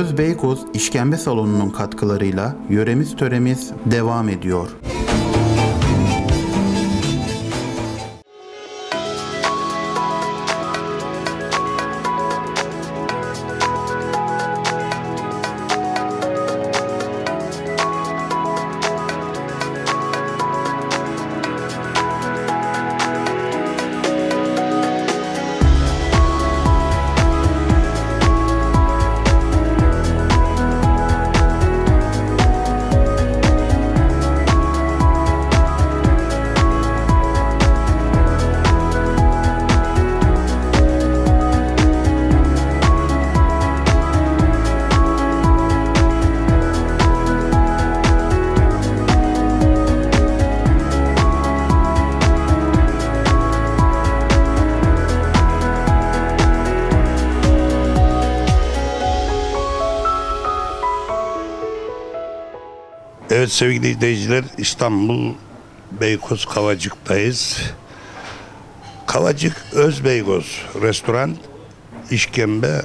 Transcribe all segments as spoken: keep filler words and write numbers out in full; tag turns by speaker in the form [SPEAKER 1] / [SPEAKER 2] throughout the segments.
[SPEAKER 1] Özbeykoz İşkembe Salonu'nun katkılarıyla yöremiz töremiz devam ediyor.
[SPEAKER 2] Evet sevgili izleyiciler, İstanbul Beykoz Kavacık'tayız. Kavacık Özbeykoz restoran işkembe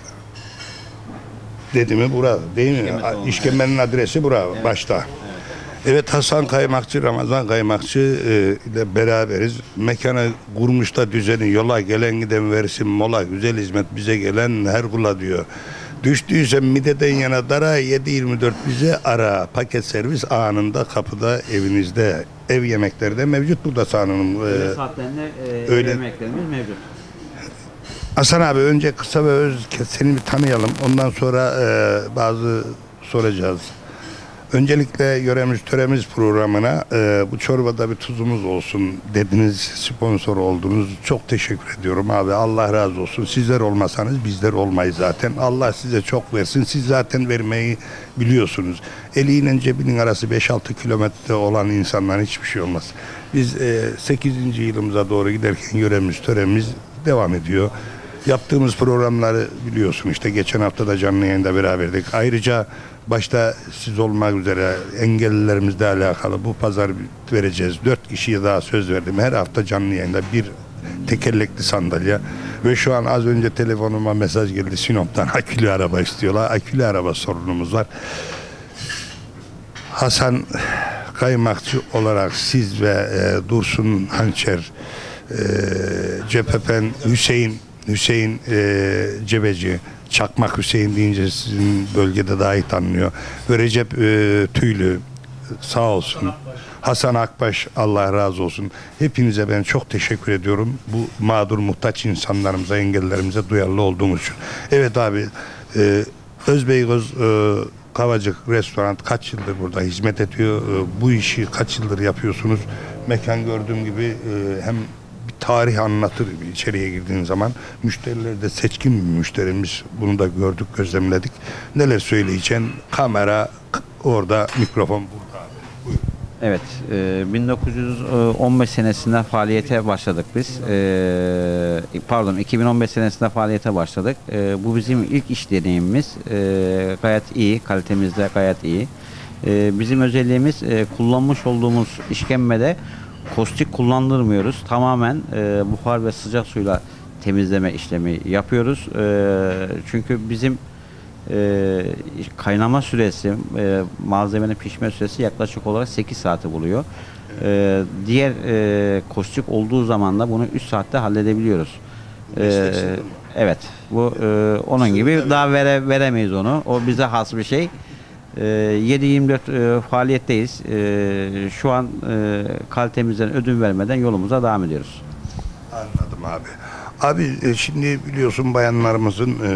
[SPEAKER 2] dedi mi bura değil mi? İşkembe İşkembenin adresi bura evet, başta. Evet. Evet, Hasan Kaymakçı, Ramazan Kaymakçı e, ile beraberiz. Mekanı kurmuş da düzeni, yola gelen giden versin mola, güzel hizmet bize gelen her kula diyor. Düştüyse mideden yana dara, yedi yirmi dört bize ara. Paket servis anında kapıda, evinizde. Ev yemekleri de mevcut burada sanırım.
[SPEAKER 3] Öğle saatlerinde e, öğle yemeklerimiz mevcut.
[SPEAKER 2] Hasan abi, önce kısa ve öz seni bir tanıyalım. Ondan sonra e, bazı soracağız. Öncelikle Yöremiz Töremiz programına e, bu çorbada bir tuzumuz olsun dediniz, sponsor oldunuz. Çok teşekkür ediyorum abi. Allah razı olsun. Sizler olmasanız bizler olmayız zaten. Allah size çok versin. Siz zaten vermeyi biliyorsunuz. Eliyle cebinin arası beş altı kilometre olan insanların hiçbir şey olmaz. Biz e, sekizinci yılımıza doğru giderken Yöremiz Töremiz devam ediyor. Yaptığımız programları biliyorsun, işte geçen hafta da canlı yayında beraberdik. Ayrıca başta siz olmak üzere engellilerimizle alakalı bu pazar vereceğiz. Dört kişiye daha söz verdim. Her hafta canlı yayında bir tekerlekli sandalye. Ve şu an az önce telefonuma mesaj geldi. Sinop'tan akülü araba istiyorlar. Akülü araba sorunumuz var. Hasan Kaymakçı olarak siz ve e, Dursun Hançer, e, Cephepen Hüseyin Hüseyin e, Cebeci, Çakmak Hüseyin deyince sizin bölgede daha iyi tanınıyor. Ve Recep e, Tüylü sağ olsun. Hasan Akbaş, Allah razı olsun. Hepinize ben çok teşekkür ediyorum. Bu mağdur muhtaç insanlarımıza, engellilerimize duyarlı olduğumuz için. Evet abi, e, Özbeykoz e, Kavacık restoran kaç yıldır burada hizmet ediyor? E, bu işi kaç yıldır yapıyorsunuz? Mekan gördüğüm gibi e, hem tarih anlatır içeriye girdiğin zaman. Müşteriler de seçkin bir müşterimiz. Bunu da gördük, gözlemledik. Neler söyleyeceksin? Kamera orada, mikrofon burada. Buyurun.
[SPEAKER 3] Evet, e, bin dokuz yüz on beş senesinde faaliyete başladık biz. E, pardon, iki bin on beş senesinde faaliyete başladık. E, bu bizim ilk iş deneyimimiz. E, gayet iyi, kalitemiz de gayet iyi. E, bizim özelliğimiz e, kullanmış olduğumuz işkembede kostik kullandırmıyoruz. Tamamen e, buhar ve sıcak suyla temizleme işlemi yapıyoruz. E, çünkü bizim e, kaynama süresi, e, malzemenin pişme süresi yaklaşık olarak sekiz saati buluyor. E, diğer e, kostik olduğu zaman da bunu üç saatte halledebiliyoruz. E, evet, bu e, onun gibi daha vere, veremeyiz onu. O bize has bir şey. yedi yirmi dört e, faaliyetteyiz. E, şu an e, kalitemizden ödün vermeden yolumuza devam ediyoruz.
[SPEAKER 2] Anladım abi. Abi e, şimdi biliyorsun bayanlarımızın e,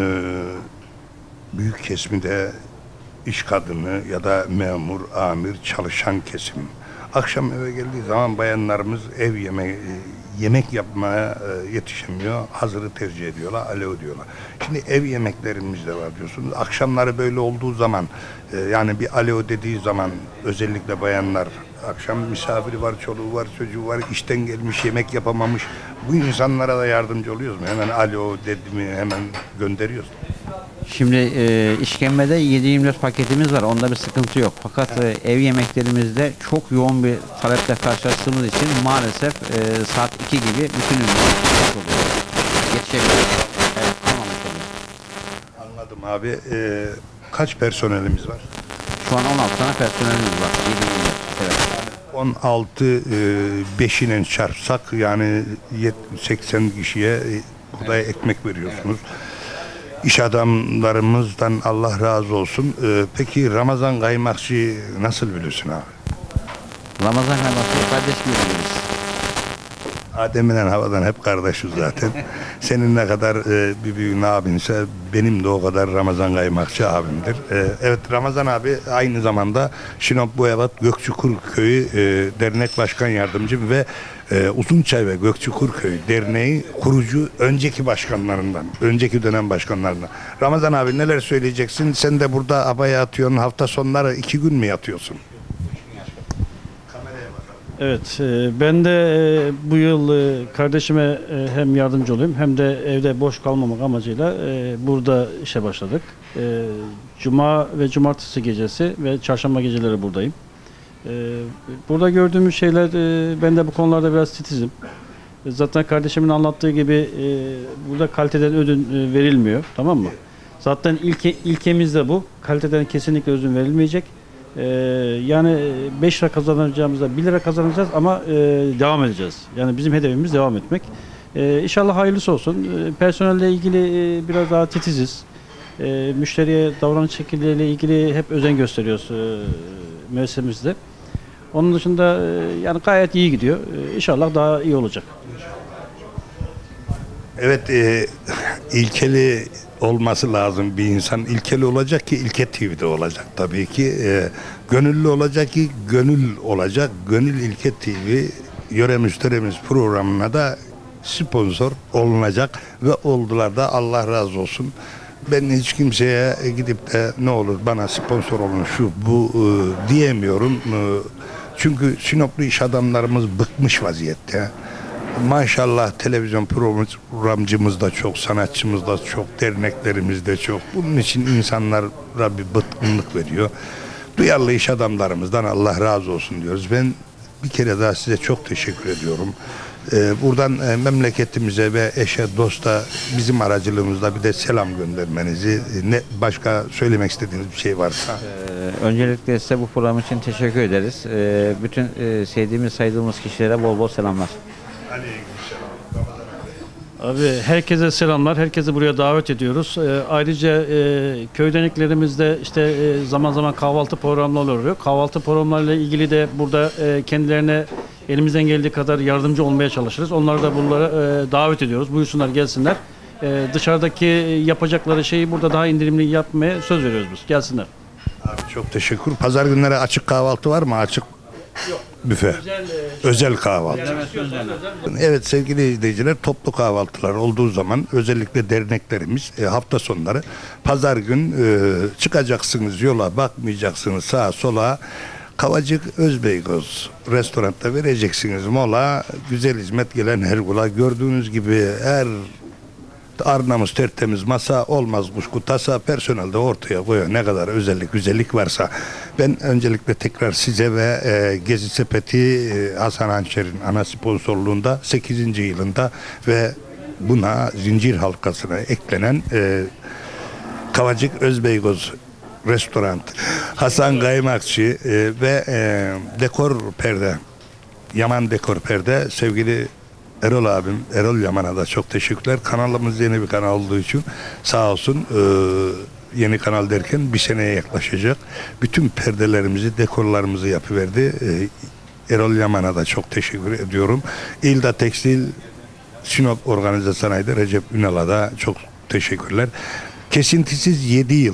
[SPEAKER 2] büyük kesimi de iş kadını ya da memur, amir, çalışan kesim. Akşam eve geldiği zaman bayanlarımız ev yemeği, yemek yapmaya yetişemiyor. Hazırı tercih ediyorlar, alo diyorlar. Şimdi ev yemeklerimiz de var diyorsunuz. Akşamları böyle olduğu zaman, yani bir alo dediği zaman özellikle bayanlar, akşam misafiri var, çoluğu var, çocuğu var, işten gelmiş, yemek yapamamış. Bu insanlara da yardımcı oluyoruz mu? Hemen alo dedi mi hemen gönderiyoruz.
[SPEAKER 3] Şimdi e, işkembede yedi yirmi dört paketimiz var. Onda bir sıkıntı yok. Fakat evet. e, ev yemeklerimizde çok yoğun bir taleple karşılaştığımız için maalesef e, saat iki gibi bütün ürünler yetişebiliyor. Evet, anlamış oluyor.
[SPEAKER 2] Anladım abi. Ee, Kaç personelimiz var?
[SPEAKER 3] Şu an on altı tane personelimiz var. yedi yirmi. Evet.
[SPEAKER 2] on altı beşinin çarpsak yani yetmiş seksen kişiye e, buğday ekmek veriyorsunuz. İş adamlarımızdan Allah razı olsun. E, peki Ramazan Kaymakçı nasıl biliyorsun abi?
[SPEAKER 3] Ramazan kaymakçıyı kardeş gibi biliriz.
[SPEAKER 2] Adem'le havadan hep kardeşiz zaten. Senin ne kadar e, bir büyüğün abinse benim de o kadar Ramazan Kaymakçı abimdir. E, evet Ramazan abi aynı zamanda Sinop Boyabat Gökçükur Köyü e, Dernek Başkan Yardımcım ve e, Uzunçay ve Gökçükur Köyü Derneği kurucu önceki başkanlarından, önceki dönem başkanlarından. Ramazan abi neler söyleyeceksin? Sen de burada abaya atıyorsun, hafta sonları iki gün mü yatıyorsun?
[SPEAKER 4] Evet, e, ben de e, bu yıl e, kardeşime e, hem yardımcı olayım hem de evde boş kalmamak amacıyla e, burada işe başladık. E, Cuma ve Cumartesi gecesi ve Çarşamba geceleri buradayım. E, Burada gördüğümüz şeyler, e, ben de bu konularda biraz titizim. E, Zaten kardeşimin anlattığı gibi e, burada kaliteden ödün e, verilmiyor, tamam mı? Zaten ilke, ilkemiz de bu, kaliteden kesinlikle ödün verilmeyecek. Ee, yani beş lira kazanacağımızda bir lira kazanacağız ama e, devam edeceğiz. Yani bizim hedefimiz devam etmek. Ee, İnşallah hayırlısı olsun. Ee, personelle ilgili e, biraz daha titiziz. Ee, müşteriye davranış şekilleriyle ilgili hep özen gösteriyoruz e, müessesemizde. Onun dışında e, yani gayet iyi gidiyor. Ee, İnşallah daha iyi olacak.
[SPEAKER 2] Evet, e, ilkeli olması lazım bir insan. İlkeli olacak ki İlke T V'de olacak tabii ki. E, gönüllü olacak ki gönül olacak. Gönül İlke T V Yöremiz Töremiz programına da sponsor olunacak ve oldular da Allah razı olsun. Ben hiç kimseye gidip de ne olur bana sponsor olun şu bu e, diyemiyorum. E, çünkü Sinoplu iş adamlarımız bıkmış vaziyette. Maşallah televizyon programcımız da çok, sanatçımız da çok, derneklerimiz de çok. Bunun için insanlara bir bıkkınlık veriyor. Duyarlı iş adamlarımızdan Allah razı olsun diyoruz. Ben bir kere daha size çok teşekkür ediyorum. Ee, buradan e, memleketimize ve eşe, dosta bizim aracılığımızda bir de selam göndermenizi, e, ne başka söylemek istediğiniz bir şey varsa.
[SPEAKER 3] Ee, öncelikle size bu program için teşekkür ederiz. Ee, bütün e, sevdiğimiz, saydığımız kişilere bol bol selamlar.
[SPEAKER 4] Abi herkese selamlar. Herkesi buraya davet ediyoruz. Ee, ayrıca e, köy derneklerimizde işte e, zaman zaman kahvaltı programları oluyor. Kahvaltı programlarıyla ilgili de burada e, kendilerine elimizden geldiği kadar yardımcı olmaya çalışırız. Onları da bunlara e, davet ediyoruz. Buyursunlar, gelsinler. E, dışarıdaki yapacakları şeyi burada daha indirimli yapmaya söz veriyoruz biz. Gelsinler.
[SPEAKER 2] Abi çok teşekkür. Pazar günleri açık kahvaltı var mı? Açık büfe.
[SPEAKER 4] Özel,
[SPEAKER 2] Özel kahvaltı. Evet sevgili izleyiciler, toplu kahvaltılar olduğu zaman özellikle derneklerimiz e, hafta sonları pazar gün e, çıkacaksınız yola, bakmayacaksınız sağa sola. Kavacık Özbeykoz restoranda vereceksiniz mola. Güzel hizmet gelen her kula. Gördüğünüz gibi her arnamız tertemiz, masa olmaz kuşku tasa, personel de ortaya koyuyor ne kadar özellik güzellik varsa. Ben öncelikle tekrar size ve e, Gezi Sepeti e, Hasan Hançer'in ana sponsorluğunda sekizinci yılında ve buna zincir halkasına eklenen e, Kavacık Özbeykoz Restoran, Hasan Kaymakçı e, ve e, Dekor Perde, Yaman Dekor Perde sevgili Erol abim, Erol Yaman'a da çok teşekkürler. Kanalımız yeni bir kanal olduğu için sağ olsun e, yeni kanal derken bir seneye yaklaşacak. Bütün perdelerimizi, dekorlarımızı yapıverdi. E, Erol Yaman'a da çok teşekkür ediyorum. İlda Tekstil, Sinop Organize Sanayi'de Recep Ünal'a da çok teşekkürler. Kesintisiz yedi yıl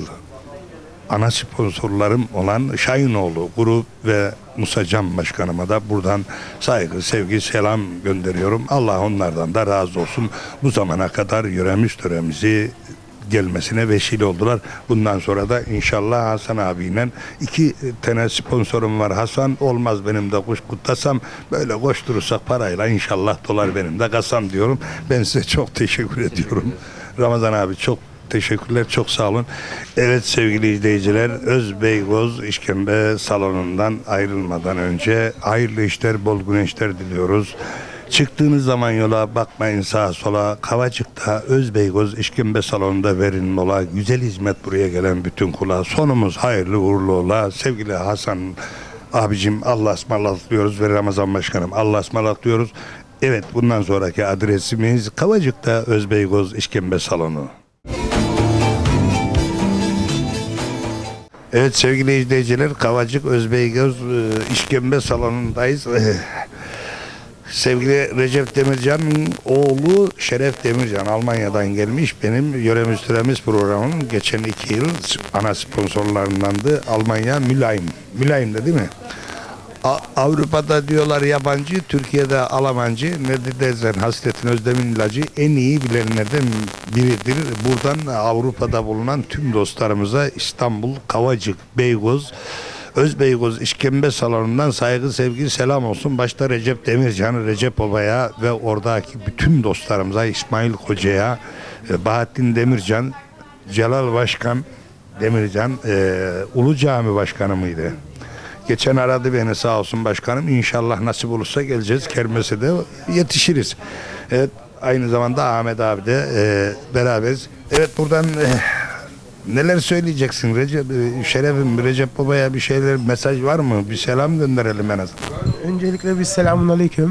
[SPEAKER 2] ana sponsorlarım olan Şahinoğlu Grup ve Musa Can Başkanıma da buradan saygı, sevgi, selam gönderiyorum. Allah onlardan da razı olsun. Bu zamana kadar yöremiz töremizi gelmesine vesile oldular. Bundan sonra da inşallah Hasan abiyle iki tane sponsorum var. Hasan olmaz benim de kuş kutlasam böyle koşturursak parayla inşallah dolar benim de kasam diyorum. Ben size çok teşekkür ediyorum. Ramazan abi çok teşekkürler, çok sağ olun. Evet sevgili izleyiciler, Özbeykoz İşkembe Salonu'ndan ayrılmadan önce hayırlı işler, bol güneşler diliyoruz. Çıktığınız zaman yola bakmayın sağa sola. Kavacık'ta Özbeygoz İşkembe Salonu'nda verin mola. Güzel hizmet buraya gelen bütün kula. Sonumuz hayırlı uğurlu ola. Sevgili Hasan abicim, Allah'a ısmarladık diyoruz ve Ramazan Başkanım Allah'a ısmarladık diyoruz. Evet, bundan sonraki adresimiz Kavacık'ta Özbeygoz İşkembe Salonu. Evet sevgili izleyiciler, Kavacık Özbeygoz e, İşkembe Salonu'ndayız. E, sevgili Recep Demircan'ın oğlu Şeref Demircan Almanya'dan gelmiş. Benim Yöremiz Türemiz programının geçen iki yıl ana sponsorlarındandı. Almanya Mülayim. Mülayim de değil mi? A- Avrupa'da diyorlar yabancı, Türkiye'de Almancı. Ne dersen Hasretin Özdem'in ilacı en iyi bilenlerden biridir. Buradan Avrupa'da bulunan tüm dostlarımıza İstanbul, Kavacık, Beykoz, Özbeykoz İşkembe Salonu'ndan saygı, sevgi, selam olsun. Başta Recep Demircan, Recep Baba'ya ve oradaki bütün dostlarımıza, İsmail Koca'ya, Bahattin Demircan, Celal Başkan Demircan, e, Ulu Cami Başkanı mıydı? Geçen aradı beni sağ olsun başkanım. İnşallah nasip olursa geleceğiz. Kermes'e de yetişiriz. Evet, aynı zamanda Ahmet abi de e, beraberiz. Evet, buradan e, neler söyleyeceksin Recep, e, Şeref'im, Recep Baba'ya bir şeyler, mesaj var mı? Bir selam gönderelim en azından.
[SPEAKER 5] Öncelikle bir selamun aleyküm.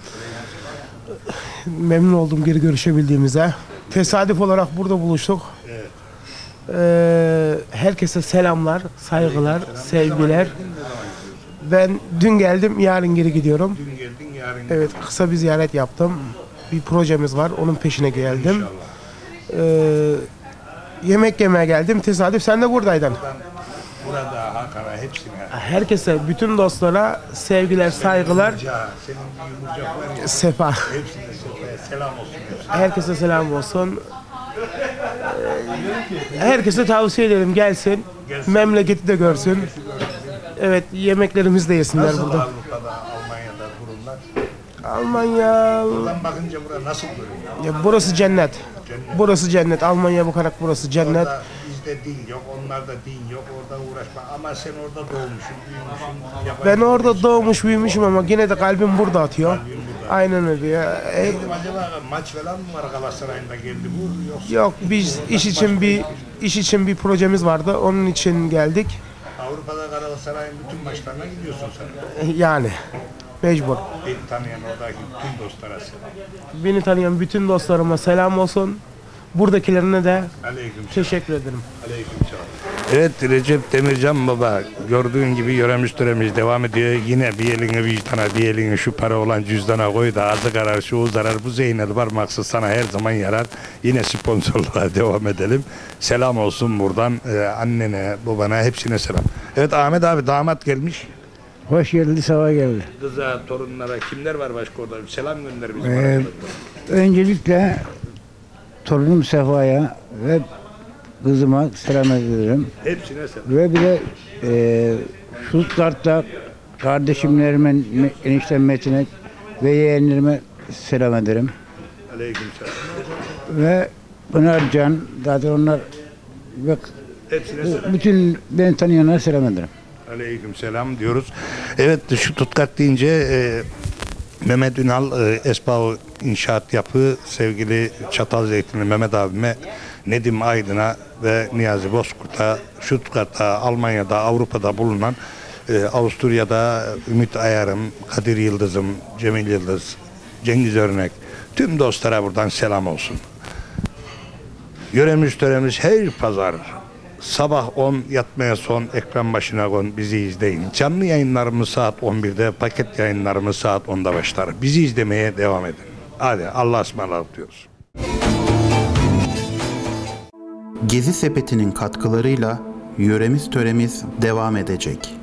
[SPEAKER 5] Memnun oldum geri görüşebildiğimize. Tesadüf olarak burada buluştuk.
[SPEAKER 2] Evet.
[SPEAKER 5] Ee, herkese selamlar, saygılar, sevgiler. Ben dün geldim, yarın geri gidiyorum.
[SPEAKER 2] Dün geldin, yarın
[SPEAKER 5] Evet, kısa bir ziyaret yaptım. Bir projemiz var, onun peşine geldim. Ee, yemek yemeye geldim. Tesadüf sen de buradaydın.
[SPEAKER 2] burada Hakan'a hepsine.
[SPEAKER 5] Herkese, bütün dostlara sevgiler, saygılar,
[SPEAKER 2] Yumurca, senin bir yumurcak var ya.
[SPEAKER 5] sefa.
[SPEAKER 2] Hepsine selam olsun. Hepsine.
[SPEAKER 5] Herkese selam olsun. Ee, Herkese tavsiye ederim gelsin. Memleketi de görsün. Evet, yemeklerimizi de yesinler
[SPEAKER 2] Nasıl
[SPEAKER 5] burada.
[SPEAKER 2] Avrupa'da, Almanya'da durumlar?
[SPEAKER 5] Almanya,
[SPEAKER 2] Buradan bakınca burada nasıl görünüyor?
[SPEAKER 5] ya burası cennet. Burası cennet. Almanya bu kadar, burası cennet.
[SPEAKER 2] Orada bizde din yok, onlarda din yok, orada uğraşma. Ama sen orada doğmuşsun, büyümüşsün. yabancı
[SPEAKER 5] Ben orada
[SPEAKER 2] değilsin.
[SPEAKER 5] doğmuş büyümüşüm ama yine de kalbim burada atıyor.
[SPEAKER 2] Kalbim burada.
[SPEAKER 5] Aynen öyle ya. E,
[SPEAKER 2] Dedim acaba maç falan mı var Galatasaray'ında geldi bu yoksa
[SPEAKER 5] yok, biz iş için bir iş için bir projemiz vardı. Onun için geldik.
[SPEAKER 2] Avrupa'da Galatasaray'ın bütün maçlarına gidiyorsun sen.
[SPEAKER 5] Yani mecbur.
[SPEAKER 2] Beni tanıyan oradaki bütün dostlara selam.
[SPEAKER 5] Beni tanıyan bütün dostlarıma selam olsun. Buradakilerine de
[SPEAKER 2] Aleyküm
[SPEAKER 5] teşekkür ederim.
[SPEAKER 2] Aleyküm selam. Evet Recep Demircan baba, gördüğün gibi yöremiz töremiz devam ediyor. Yine bir elini vicdana, bir elini şu para olan cüzdana koy da azı karar şu zarar, bu zeynel parmaksız sana her zaman yarar. Yine sponsorluğa devam edelim. Selam olsun buradan e, annene, babana, hepsine selam. Evet Ahmet abi, damat gelmiş.
[SPEAKER 6] Hoş geldi, sabah geldi.
[SPEAKER 2] Kıza, torunlara kimler var başka orada? Bir selam gönder bizim
[SPEAKER 6] Ee,
[SPEAKER 2] arkadaşlara.
[SPEAKER 6] öncelikle torunum Sefa'ya ve kızıma selam ederim.
[SPEAKER 2] Hepsine selam.
[SPEAKER 6] Ve bir de e, Stuttgart'ta kardeşimlerimin, me- eniştem Metin'e ve yeğenlerime selam ederim.
[SPEAKER 2] Aleyküm selam.
[SPEAKER 6] Ve Pınarcan, zaten onlar ve
[SPEAKER 2] Hepsine selam.
[SPEAKER 6] bütün beni tanıyanlara selam ederim.
[SPEAKER 2] Aleyküm selam diyoruz. Evet, şu Stuttgart deyince e, Mehmet Ünal, e, Esbağ İnşaat Yapı, sevgili Çatalzeytinli Mehmet abime, Nedim Aydın'a ve Niyazi Bozkurt'a, Stuttgart'ta, Almanya'da, Avrupa'da bulunan e, Avusturya'da Ümit Ayarım, Kadir Yıldızım, Cemil Yıldız, Cengiz Örnek, tüm dostlara buradan selam olsun. Yöremiz töremiz her pazar sabah on, yatmaya son, ekran başına kon, bizi izleyin. Canlı yayınlarımız saat on birde, paket yayınlarımız saat onda başlar. Bizi izlemeye devam edin. Hadi Allah'a ısmarladık diyoruz.
[SPEAKER 1] Gezi Sepeti'nin katkılarıyla Yöremiz Töremiz devam edecek.